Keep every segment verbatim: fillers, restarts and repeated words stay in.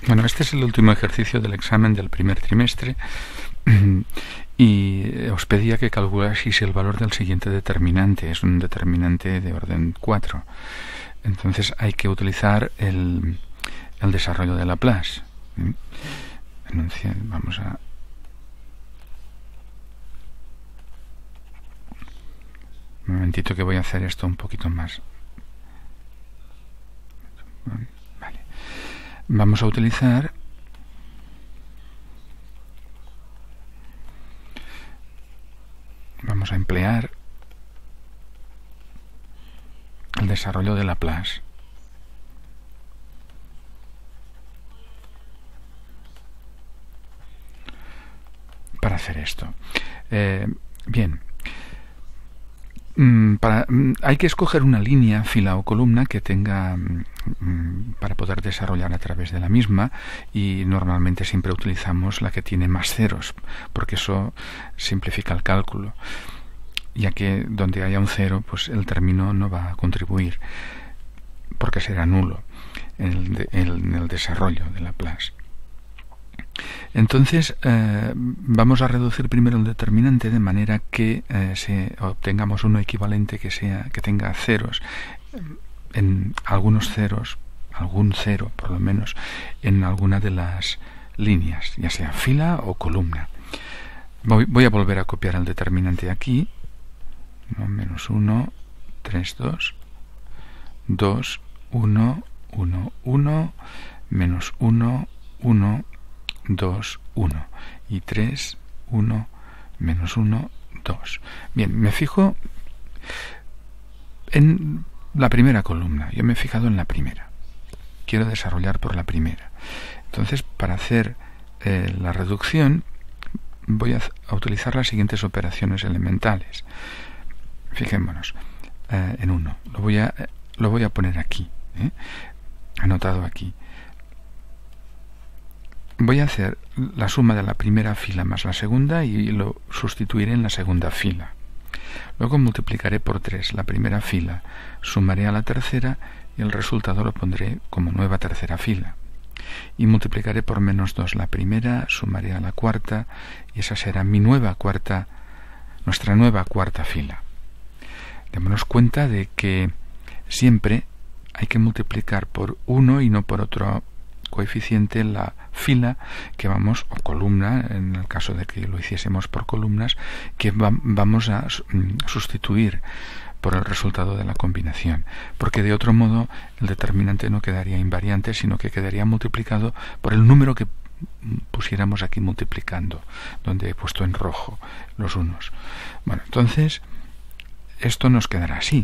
Bueno, este es el último ejercicio del examen del primer trimestre y os pedía que calculaseis el valor del siguiente determinante. Es un determinante de orden cuatro. Entonces hay que utilizar el, el desarrollo de Laplace. Vamos a... Un momentito que voy a hacer esto un poquito más. Vale. Vamos a utilizar vamos a emplear el desarrollo de Laplace. Para hacer esto. Eh, bien. Para, hay que escoger una línea, fila o columna que tenga para poder desarrollar a través de la misma, y normalmente siempre utilizamos la que tiene más ceros porque eso simplifica el cálculo, ya que donde haya un cero pues el término no va a contribuir porque será nulo en el, de, en el desarrollo de Laplace. Entonces eh, vamos a reducir primero el determinante de manera que eh, se obtengamos uno equivalente que sea que tenga ceros, en algunos ceros, algún cero por lo menos en alguna de las líneas, ya sea fila o columna. Voy, voy a volver a copiar el determinante aquí, ¿no? Menos uno, tres, dos, dos, uno, uno, uno, menos uno, uno, dos, uno y tres, uno, menos uno, dos. Bien, me fijo en la primera columna. Yo me he fijado en la primera. Quiero desarrollar por la primera. Entonces, para hacer eh, la reducción, voy a, a utilizar las siguientes operaciones elementales. Fijémonos eh, en uno. Lo voy a, lo voy a poner aquí, ¿eh? Anotado aquí. Voy a hacer la suma de la primera fila más la segunda y lo sustituiré en la segunda fila. Luego multiplicaré por tres la primera fila, sumaré a la tercera y el resultado lo pondré como nueva tercera fila. Y multiplicaré por menos dos la primera, sumaré a la cuarta y esa será mi nueva cuarta, nuestra nueva cuarta fila. Démonos cuenta de que siempre hay que multiplicar por uno y no por otro coeficiente la fila que vamos, o columna, en el caso de que lo hiciésemos por columnas, que va, vamos a sustituir por el resultado de la combinación, porque de otro modo el determinante no quedaría invariante, sino que quedaría multiplicado por el número que pusiéramos aquí multiplicando, donde he puesto en rojo los unos. Bueno, entonces esto nos quedará así: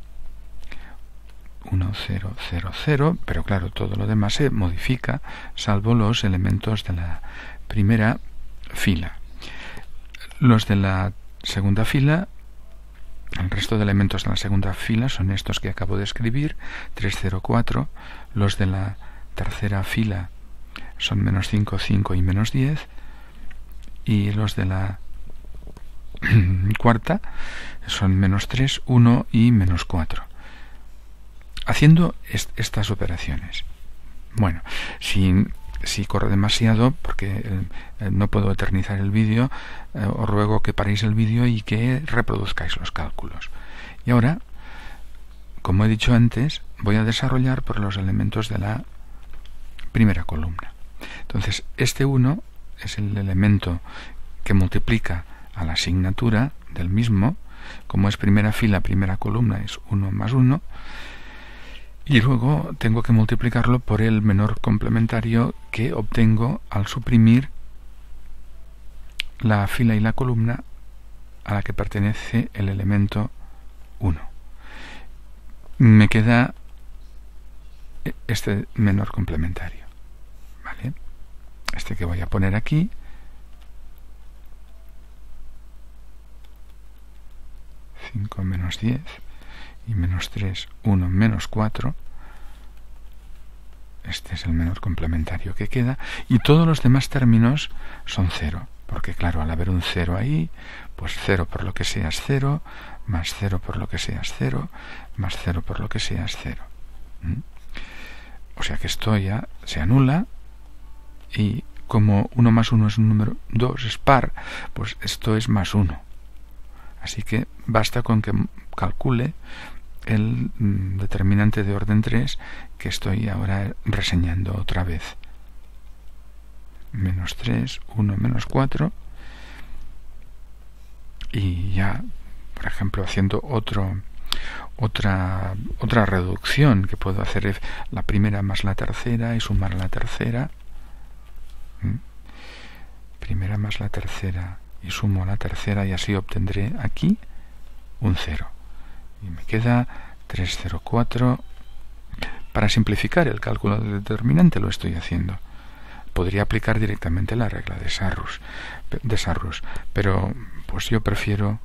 uno, cero, cero, cero, pero claro, todo lo demás se modifica, salvo los elementos de la primera fila. Los de la segunda fila, el resto de elementos de la segunda fila son estos que acabo de escribir, tres, cero, cuatro. Los de la tercera fila son menos cinco, cinco y menos diez. Y los de la cuarta son menos tres, uno y menos cuatro. Haciendo est estas operaciones. Bueno, si, si corre demasiado, porque eh, no puedo eternizar el vídeo, eh, os ruego que paréis el vídeo y que reproduzcáis los cálculos. Y ahora, como he dicho antes, voy a desarrollar por los elementos de la primera columna. Entonces, este uno es el elemento que multiplica a la asignatura del mismo. Como es primera fila, primera columna, es uno más uno. Y luego tengo que multiplicarlo por el menor complementario que obtengo al suprimir la fila y la columna a la que pertenece el elemento uno. Me queda este menor complementario, ¿vale? Este que voy a poner aquí. cinco menos diez. Y menos tres, uno, menos cuatro. Este es el menor complementario que queda. Y todos los demás términos son cero. Porque claro, al haber un cero ahí, pues cero por lo que sea es cero, más cero por lo que sea es cero, más cero por lo que sea es cero. ¿Mm? O sea que esto ya se anula y como uno más uno es un número dos, es par, pues esto es más uno. Así que basta con que calcule el determinante de orden tres que estoy ahora reseñando otra vez. Menos tres, uno menos cuatro. Y ya, por ejemplo, haciendo otro, otra, otra reducción que puedo hacer es la primera más la tercera y sumar la tercera. ¿Mm? Primera más la tercera y sumo la tercera y así obtendré aquí un cero. Y me queda tres cero cuatro. Para simplificar el cálculo del determinante lo estoy haciendo. Podría aplicar directamente la regla de Sarrus, de Sarrus, pero pues yo prefiero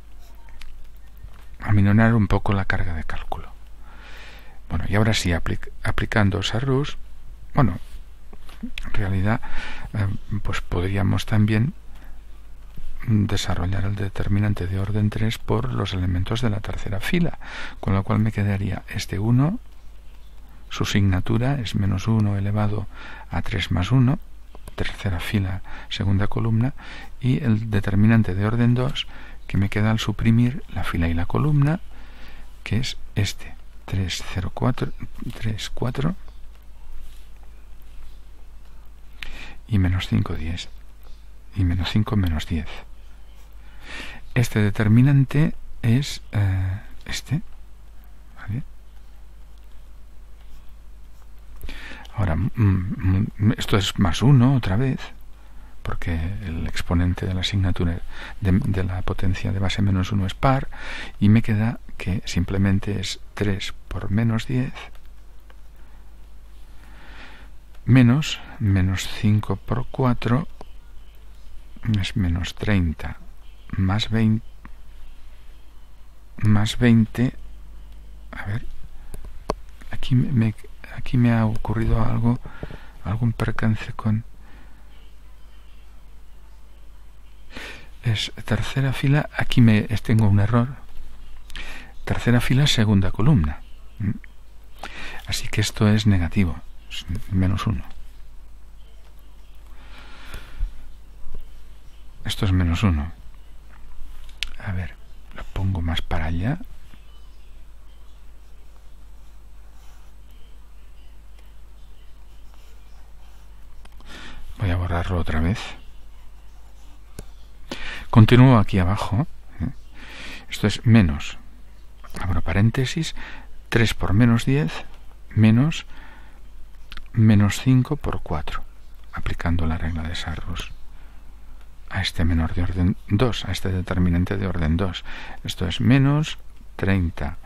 aminorar un poco la carga de cálculo. Bueno, y ahora sí, aplic aplicando Sarrus, bueno, en realidad, eh, pues podríamos también desarrollar el determinante de orden tres por los elementos de la tercera fila, con lo cual me quedaría este uno, su signatura es menos uno elevado a tres más uno, tercera fila, segunda columna, y el determinante de orden dos que me queda al suprimir la fila y la columna, que es este, tres cero cuatro, tres cuatro y menos cinco diez, y menos cinco menos diez. Este determinante es eh, este, ¿vale? Ahora, mm, esto es más uno otra vez, porque el exponente de la asignatura de, de la potencia de base menos uno es par, y me queda que simplemente es tres por menos diez, menos, menos cinco por cuatro, es menos treinta, más veinte, más veinte, a ver, aquí me, aquí me ha ocurrido algo, algún percance con, es tercera fila, aquí me tengo un error, tercera fila, segunda columna, así que esto es negativo, es menos uno. Esto es menos uno. A ver, lo pongo más para allá. Voy a borrarlo otra vez. Continúo aquí abajo. Esto es menos, abro paréntesis, tres por menos diez, menos, menos cinco por cuatro, aplicando la regla de Sarrus a este menor de orden dos, a este determinante de orden dos. Esto es menos treinta.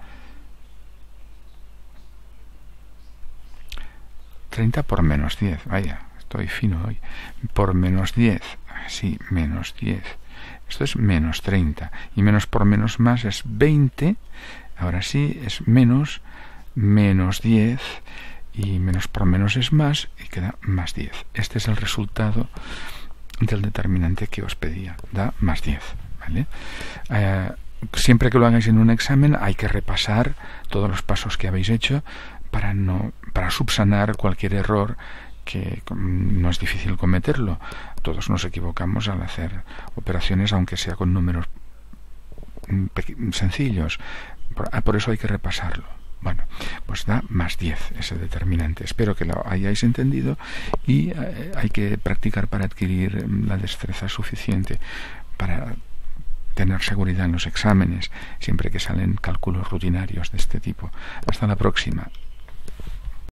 treinta por menos diez, vaya, estoy fino hoy. Por menos diez, sí, menos diez. Esto es menos treinta. Y menos por menos más es veinte. Ahora sí, es menos, menos diez. Y menos por menos es más, y queda más diez. Este es el resultado del determinante que os pedía, da más diez, ¿vale? Eh, siempre que lo hagáis en un examen hay que repasar todos los pasos que habéis hecho para no para subsanar cualquier error, que no es difícil cometerlo. Todos nos equivocamos al hacer operaciones, aunque sea con números sencillos. Por, por eso hay que repasarlo. Bueno, pues da más diez ese determinante. Espero que lo hayáis entendido, y eh, hay que practicar para adquirir la destreza suficiente para tener seguridad en los exámenes, siempre que salen cálculos rutinarios de este tipo. Hasta la próxima.